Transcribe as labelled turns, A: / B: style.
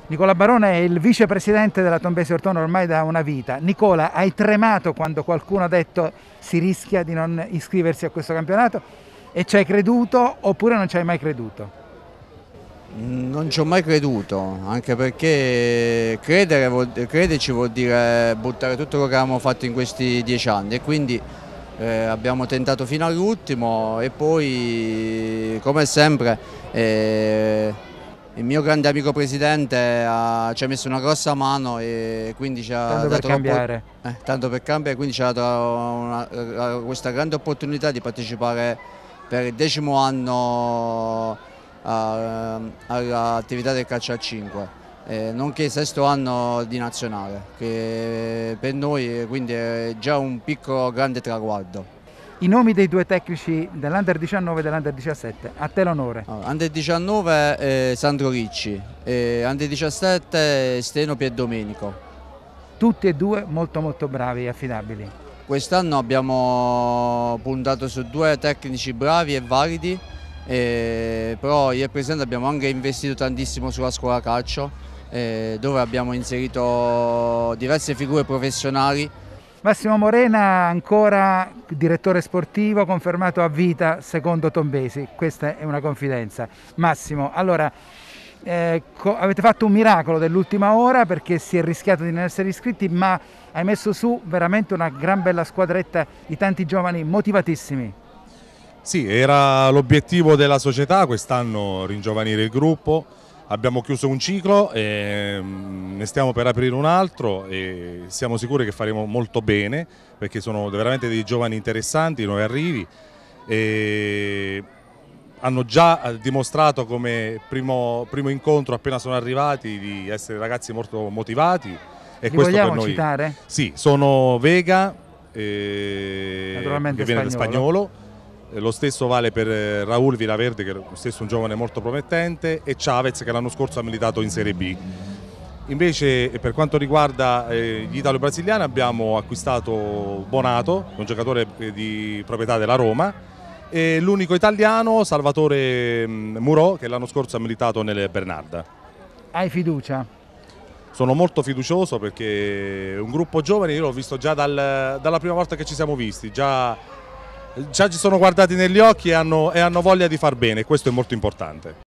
A: Nicola Barone è il vicepresidente della Tombesi Ortona ormai da una vita. Nicola, hai tremato quando qualcuno ha detto si rischia di non iscriversi a questo campionato e ci hai creduto oppure non ci hai mai creduto?
B: Non ci ho mai creduto, anche perché crederci vuol dire buttare tutto quello che abbiamo fatto in questi 10 anni e quindi abbiamo tentato fino all'ultimo e poi, come sempre, il mio grande amico presidente ci ha messo una grossa mano e quindi ci ha
A: Tanto per
B: dato
A: cambiare.
B: tanto per cambiare, quindi ci ha dato questa grande opportunità di partecipare per il 10° anno all'attività del calcio a 5, nonché il 6° anno di nazionale, che per noi quindi è già un piccolo grande traguardo.
A: I nomi dei due tecnici dell'Under 19 e dell'Under 17, a te l'onore.
B: Allora, Under 19 Sandro Ricci e Under 17 Steno Pierdomenico.
A: Tutti e due molto molto bravi e affidabili.
B: Quest'anno abbiamo puntato su 2 tecnici bravi e validi, però io e il Presidente abbiamo anche investito tantissimo sulla scuola calcio, dove abbiamo inserito diverse figure professionali.
A: Massimo Morena, ancora direttore sportivo, confermato a vita secondo Tombesi. Questa è una confidenza. Massimo, allora, avete fatto un miracolo dell'ultima ora perché si è rischiato di non essere iscritti, ma hai messo su veramente una gran bella squadretta di tanti giovani motivatissimi.
C: Sì, era l'obiettivo della società quest'anno ringiovanire il gruppo. Abbiamo chiuso un ciclo e ne stiamo per aprire un altro e siamo sicuri che faremo molto bene perché sono veramente dei giovani interessanti, nuovi arrivi e hanno già dimostrato come primo incontro appena sono arrivati di essere ragazzi molto motivati e
A: Li
C: questo per
A: vogliamo
C: noi.
A: citare?
C: Sì, sono Vega,
A: Naturalmente
C: che viene da Spagnolo. Lo stesso vale per Raul Vilaverde, che è lo stesso un giovane molto promettente, e Chavez, che l'anno scorso ha militato in Serie B. Invece per quanto riguarda gli italo-brasiliani abbiamo acquistato Bonato, un giocatore di proprietà della Roma, e l'unico italiano Salvatore Murò, che l'anno scorso ha militato nelle Bernarda.
A: Hai fiducia?
C: Sono molto fiducioso perché un gruppo giovane io l'ho visto già dalla prima volta che ci siamo visti, già ci sono guardati negli occhi e hanno voglia di far bene, questo è molto importante.